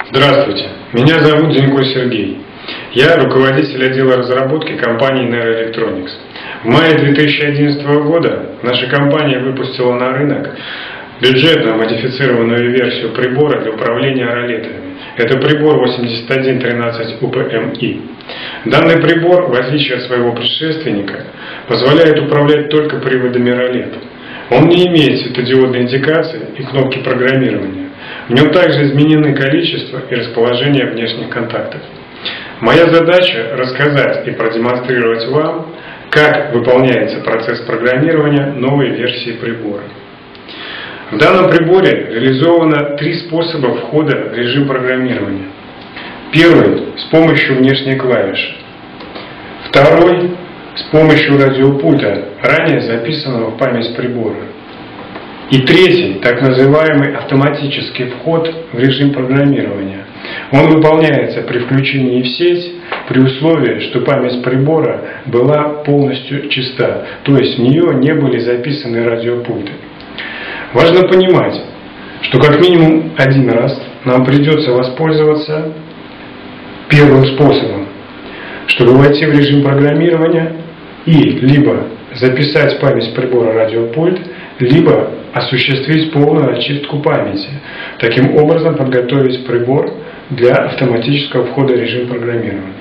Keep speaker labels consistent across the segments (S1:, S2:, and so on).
S1: Здравствуйте, меня зовут Зинько Сергей. Я руководитель отдела разработки компании Neuroelectronics. В мае 2011 года наша компания выпустила на рынок бюджетно модифицированную версию прибора для управления ролетами. Это прибор 8113 UPMI. Данный прибор, в отличие от своего предшественника, позволяет управлять только приводами ролет. Он не имеет светодиодной индикации и кнопки программирования. В нем также изменены количество и расположение внешних контактов. Моя задача рассказать и продемонстрировать вам, как выполняется процесс программирования новой версии прибора. В данном приборе реализовано 3 способа входа в режим программирования. Первый – с помощью внешней клавиши. Второй – с помощью радиопульта, ранее записанного в память прибора. И третий – так называемый автоматический вход в режим программирования. Он выполняется при включении в сеть при условии, что память прибора была полностью чиста, то есть в нее не были записаны радиопульты. Важно понимать, что как минимум один раз нам придется воспользоваться первым способом, чтобы войти в режим программирования и либо записать в память прибора радиопульт, либо осуществить полную очистку памяти, таким образом подготовить прибор для автоматического входа в режим программирования.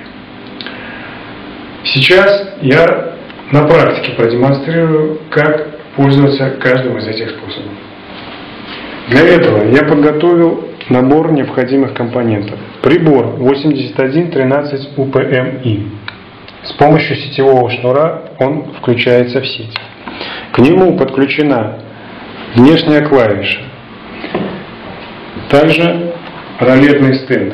S1: Сейчас я на практике продемонстрирую, как пользоваться каждым из этих способов. Для этого я подготовил набор необходимых компонентов. Прибор 8113 UPMI. С помощью сетевого шнура он включается в сеть. К нему подключена внешняя клавиша. Также ролетный стенд.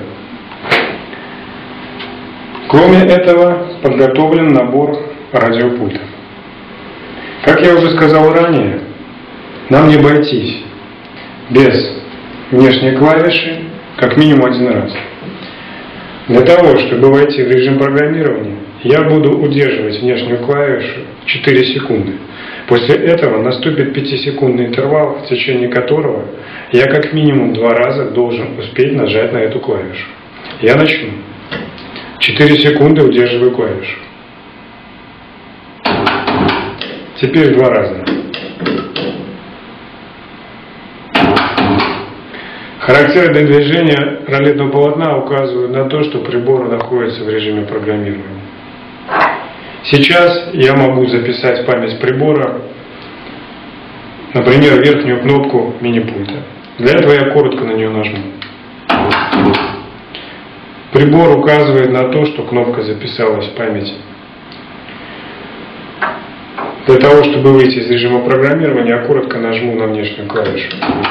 S1: Кроме этого, подготовлен набор радиопультов. Как я уже сказал ранее, нам не обойтись без внешней клавиши как минимум один раз. Для того, чтобы войти в режим программирования, я буду удерживать внешнюю клавишу 4 секунды. После этого наступит 5-секундный интервал, в течение которого я как минимум 2 раза должен успеть нажать на эту клавишу. Я начну. 4 секунды удерживаю клавишу. Теперь 2 раза. Характерные движения ролетного полотна указывают на то, что прибор находится в режиме программирования. Сейчас я могу записать в память прибора, например, верхнюю кнопку мини-пульта. Для этого я коротко на нее нажму. Прибор указывает на то, что кнопка записалась в памяти. Для того, чтобы выйти из режима программирования, я коротко нажму на внешнюю клавишу.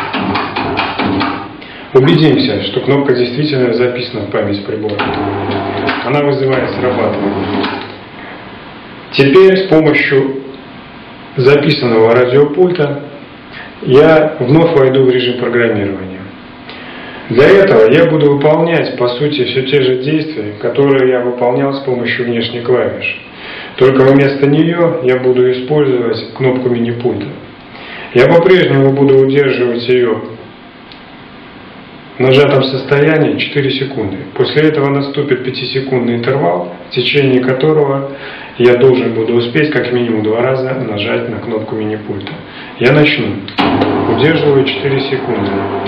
S1: Убедимся, что кнопка действительно записана в память прибора. Она вызывает срабатывание. Теперь с помощью записанного радиопульта я вновь войду в режим программирования. Для этого я буду выполнять, по сути, все те же действия, которые я выполнял с помощью внешней клавиши. Только вместо нее я буду использовать кнопку мини-пульта. Я по-прежнему буду удерживать ее в нажатом состоянии 4 секунды. После этого наступит 5-секундный интервал, в течение которого я должен буду успеть как минимум 2 раза нажать на кнопку мини-пульта. Я начну. Удерживаю 4 секунды.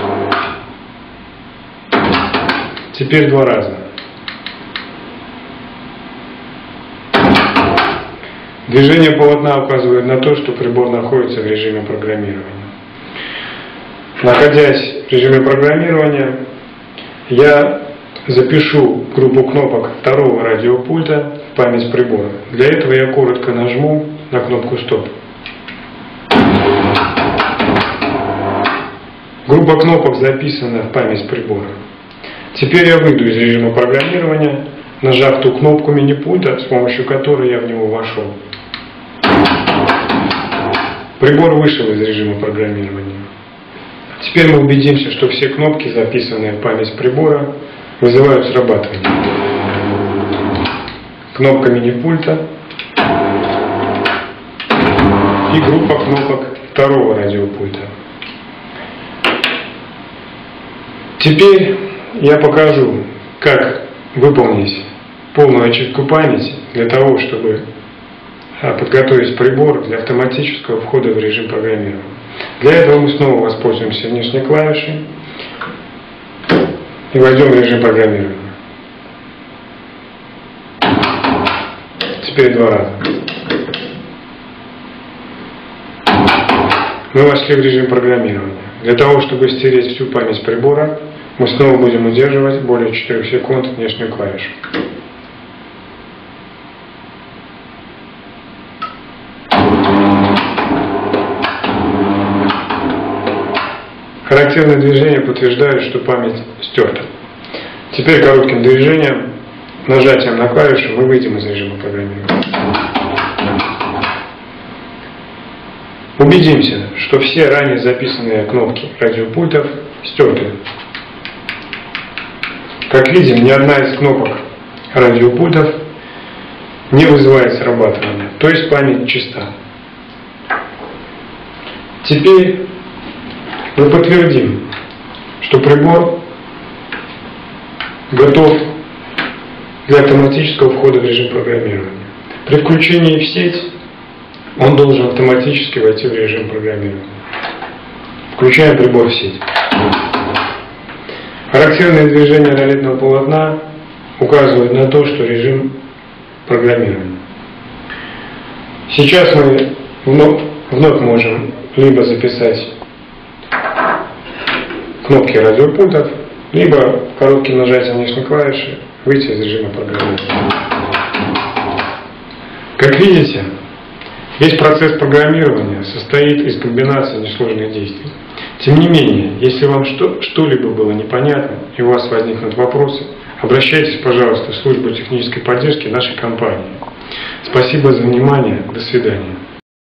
S1: Теперь 2 раза. Движение полотна указывает на то, что прибор находится в режиме программирования. Находясь в режиме программирования, я запишу группу кнопок второго радиопульта в память прибора. Для этого я коротко нажму на кнопку «Стоп». Группа кнопок записана в память прибора. Теперь я выйду из режима программирования, нажав ту кнопку мини-пульта, с помощью которой я в него вошел. Прибор вышел из режима программирования. Теперь мы убедимся, что все кнопки, записанные в память прибора, вызывают срабатывание. Кнопка мини-пульта и группа кнопок второго радиопульта. Теперь я покажу, как выполнить полную очистку памяти для того, чтобы подготовить прибор для автоматического входа в режим программирования. Для этого мы снова воспользуемся внешней клавишей и войдем в режим программирования. Теперь 2 раза. Мы вошли в режим программирования. Для того, чтобы стереть всю память прибора, мы снова будем удерживать более 4 секунд внешнюю клавишу. Характерные движения подтверждают, что память стерта. Теперь коротким движением, нажатием на клавишу, мы выйдем из режима программирования. Убедимся, что все ранее записанные кнопки радиопультов стерты. Как видим, ни одна из кнопок радиопультов не вызывает срабатывания, то есть память чиста. Теперь мы подтвердим, что прибор готов для автоматического входа в режим программирования. При включении в сеть он должен автоматически войти в режим программирования. Включаем прибор в сеть. Характерные движения ролетного полотна указывают на то, что режим программирования. Сейчас мы вновь можем либо записать кнопки радиопультов, либо коротким нажатием внешней клавиши выйти из режима программирования. Как видите, весь процесс программирования состоит из комбинации несложных действий. Тем не менее, если вам что-либо было непонятно и у вас возникнут вопросы, обращайтесь, пожалуйста, в службу технической поддержки нашей компании. Спасибо за внимание. До свидания.